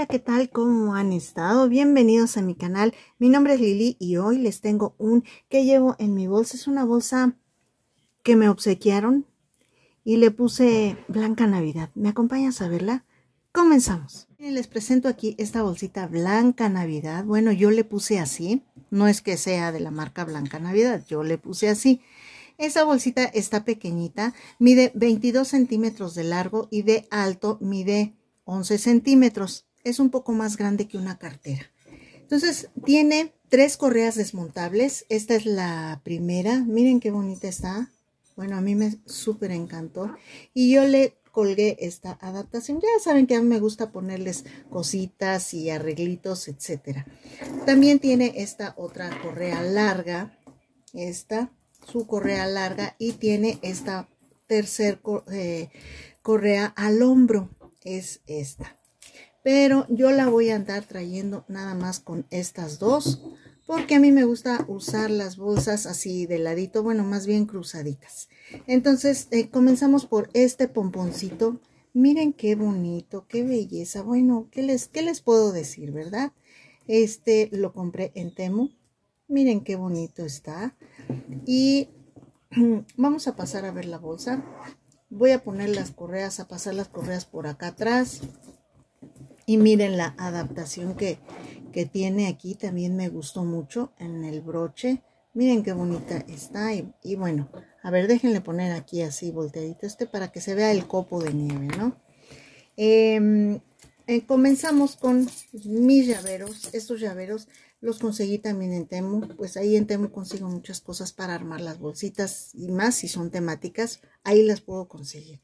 ¿qué tal? ¿Cómo han estado? Bienvenidos a mi canal. Mi nombre es Lili y hoy les tengo un que llevo en mi bolsa. Es una bolsa que me obsequiaron y le puse Blanca Navidad. ¿Me acompañas a verla? Comenzamos. Y les presento aquí esta bolsita Blanca Navidad. Bueno, yo le puse así. No es que sea de la marca Blanca Navidad, yo le puse así. Esa bolsita está pequeñita, mide 22 centímetros de largo y de alto mide 11 centímetros. Es un poco más grande que una cartera. Entonces tiene 3 correas desmontables. Esta es la primera. Miren qué bonita está. Bueno, a mí me súper encantó. Y yo le colgué esta adaptación. Ya saben que a mí me gusta ponerles cositas y arreglitos, etcétera. También tiene esta otra correa larga. Su correa larga, y tiene esta tercer correa al hombro. Es esta. Pero yo la voy a andar trayendo nada más con estas dos, porque a mí me gusta usar las bolsas así de ladito, bueno, más bien cruzaditas. Entonces comenzamos por este pomponcito. Miren qué bonito, qué belleza. Bueno, ¿qué les puedo decir, verdad? Este lo compré en Temu. Miren qué bonito está. Y vamos a pasar a ver la bolsa. Voy a poner las correas, a pasar las correas por acá atrás. Y miren la adaptación que tiene aquí. También me gustó mucho en el broche. Miren qué bonita está. Y bueno, a ver, déjenle poner aquí así volteadito para que se vea el copo de nieve, ¿no? Comenzamos con mis llaveros. Estos llaveros los conseguí también en Temu. Pues ahí en Temu consigo muchas cosas para armar las bolsitas, y más si son temáticas, ahí las puedo conseguir.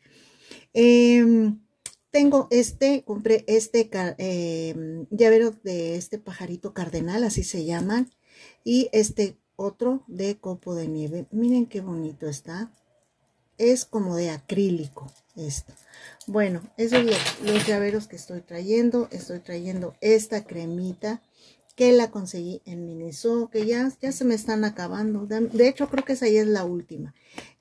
Compré este llavero de este pajarito cardenal, así se llaman, y este otro de copo de nieve. Miren qué bonito está. Es como de acrílico esto. Bueno, esos son los llaveros que estoy trayendo. Estoy trayendo esta cremita que la conseguí en Miniso, que ya se me están acabando. De hecho, creo que esa ya es la última.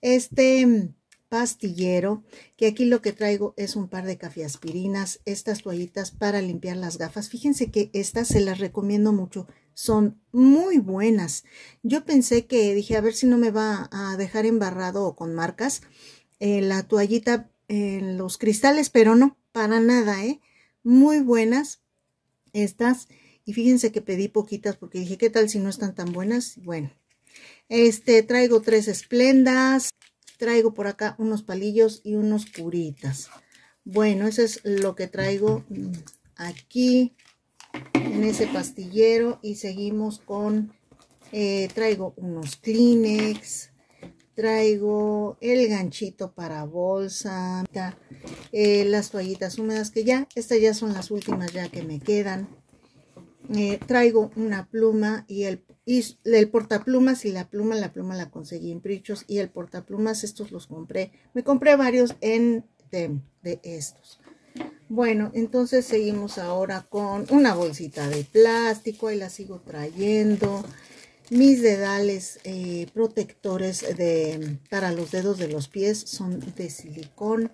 Pastillero, que aquí lo que traigo es un par de cafeaspirinas, estas toallitas para limpiar las gafas. Fíjense que estas se las recomiendo mucho, son muy buenas. Yo pensé que dije, a ver si no me va a dejar embarrado o con marcas la toallita en los cristales, pero no, para nada, muy buenas estas. Y fíjense que pedí poquitas porque dije, ¿qué tal si no están tan buenas? Bueno, traigo 3 esplendas. Traigo por acá unos palillos y unos curitas. Bueno, eso es lo que traigo aquí en ese pastillero. Y seguimos con, traigo unos Kleenex, traigo el ganchito para bolsa, las toallitas húmedas, que ya, estas ya son las últimas ya que me quedan. Traigo una pluma y el portaplumas, y la pluma la conseguí en Prichos, y el portaplumas estos los compré. Me compré varios en Temu de estos. Bueno, entonces seguimos ahora con una bolsita de plástico. Ahí la sigo trayendo. Mis dedales protectores para los dedos de los pies son de silicón.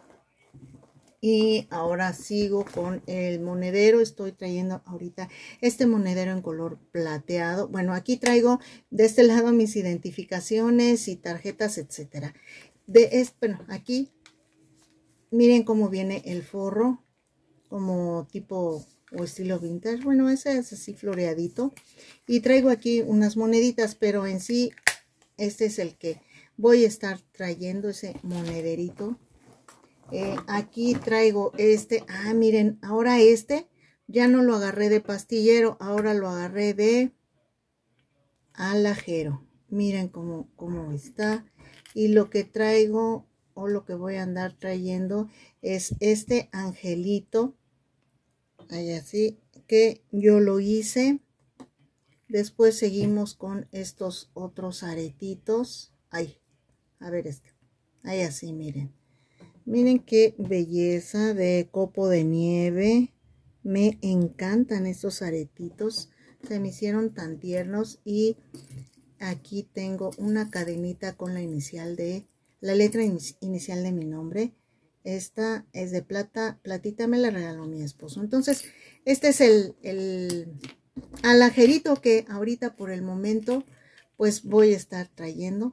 Y ahora sigo con el monedero. Estoy trayendo ahorita este monedero en color plateado. Bueno, aquí traigo de este lado mis identificaciones y tarjetas, etcétera. Bueno, aquí miren cómo viene el forro, como tipo o estilo vintage. Bueno, ese es así floreadito. Y traigo aquí unas moneditas, pero en sí este es el que voy a estar trayendo, ese monederito. Aquí traigo miren, ahora ya no lo agarré de pastillero, ahora lo agarré de alajero. Miren cómo está. Y lo que traigo, o lo que voy a andar trayendo, es este angelito, ahí así, que yo lo hice. Después seguimos con estos otros aretitos. Ahí, a ver ahí así, miren. Miren qué belleza de copo de nieve. Me encantan estos aretitos. Se me hicieron tan tiernos. Y aquí tengo una cadenita con la letra inicial de mi nombre. esta es de plata, platita me la regaló mi esposo. Entonces, este es el alajerito que ahorita por el momento, pues voy a estar trayendo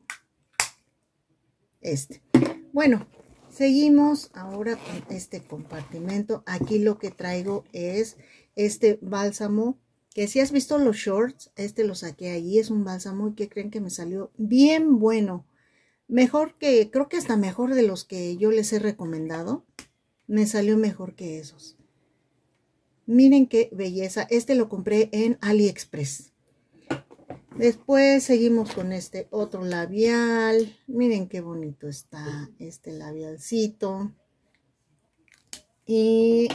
este. Bueno, seguimos ahora con este compartimento. Aquí lo que traigo es este bálsamo, que si has visto los shorts, este lo saqué ahí, es un bálsamo y que creen que me salió bien bueno. Mejor que, creo que hasta mejor de los que yo les he recomendado. Me salió mejor que esos. Miren qué belleza. Este lo compré en AliExpress. Después seguimos con este otro labial. Miren qué bonito está este labialcito. Y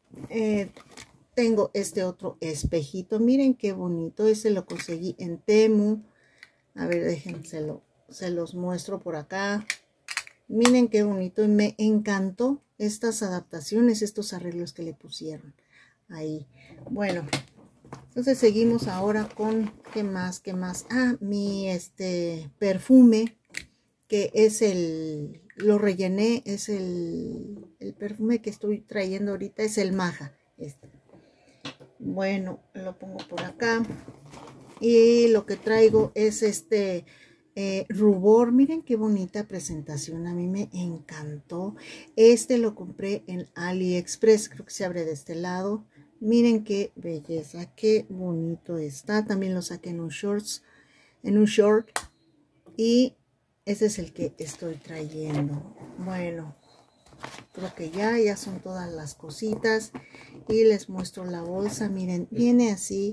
tengo este otro espejito. Miren qué bonito. Este lo conseguí en Temu. A ver, déjenselo. Se los muestro por acá. Miren qué bonito. Y me encantó estas adaptaciones, estos arreglos que le pusieron ahí. Bueno, entonces seguimos ahora con, ¿qué más? ¿Qué más? Ah, mi perfume, que es lo rellené, es el perfume que estoy trayendo ahorita, es el Maja. Bueno, lo pongo por acá. Y lo que traigo es rubor. Miren qué bonita presentación, a mí me encantó. Este lo compré en AliExpress, creo que se abre de este lado. Miren qué belleza, qué bonito está. También lo saqué en un short. Y ese es el que estoy trayendo. Bueno, creo que ya son todas las cositas. Y les muestro la bolsa. Miren, viene así.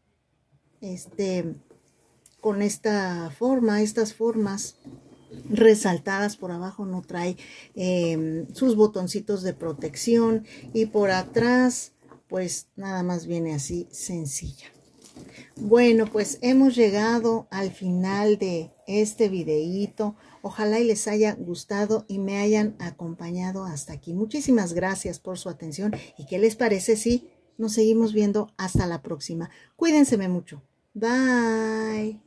Con esta forma, estas formas resaltadas por abajo, no trae sus botoncitos de protección, y por atrás pues nada más viene así sencilla. Bueno, pues hemos llegado al final de este videíto. Ojalá y les haya gustado y me hayan acompañado hasta aquí. Muchísimas gracias por su atención. ¿Y qué les parece si nos seguimos viendo hasta la próxima? Cuídense mucho. Bye.